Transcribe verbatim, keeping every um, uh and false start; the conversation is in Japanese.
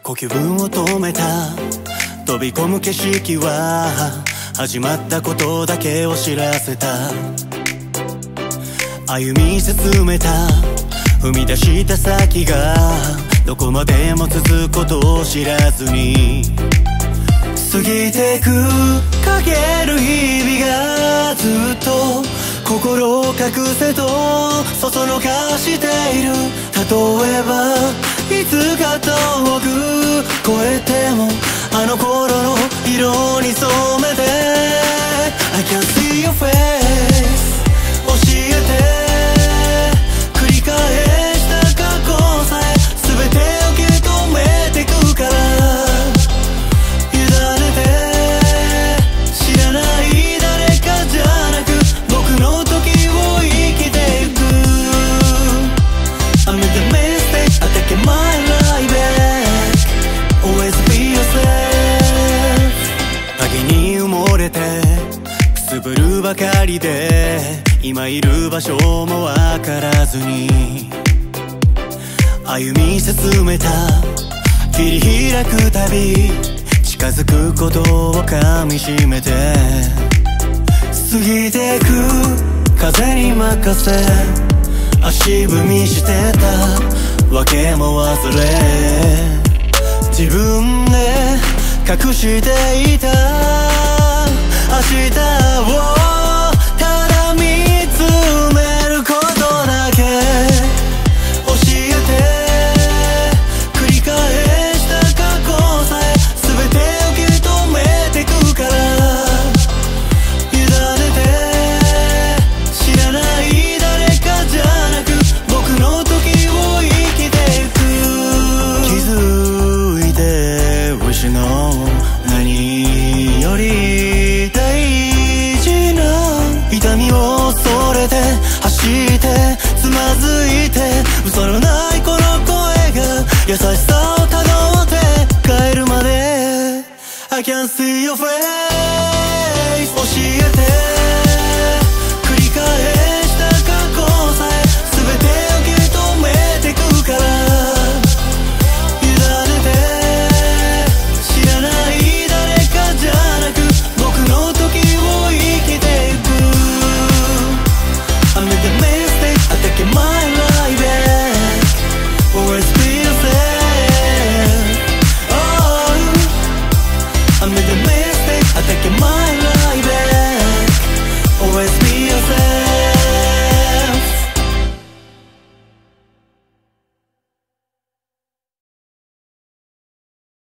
呼吸を止めた飛び込む景色は始まったことだけを知らせた。歩み進めた踏み出した先がどこまでも続くことを知らずに過ぎてくかける日々がずっと心を隠せとそそのかしている。例えばいつか遠く越えてもあの頃の色に染めて I can see your face 教えて繰り返した過去さえ全て受け止めてくから委ねて知らない誰かじゃなく僕の時を生きてゆく I made the mistake I take my life back Always be yourself 影に埋もれてくすぶるばかりで今いる場所もわからずに歩み進めた切り開くたび近づくことを噛みしめて過ぎてく風に任せ足踏みしてたわけも忘れ自分で隠していた明日をただ見つめることだけ教えて繰り返した過去さえ全て受け止めてくから委ねて知らない誰かじゃなく僕の時を生きてゆく気づいて失う何より大事な痛みを恐れて走ってつまずいて嘘のないこの声が優しさをたどって帰るまで I can see your face 教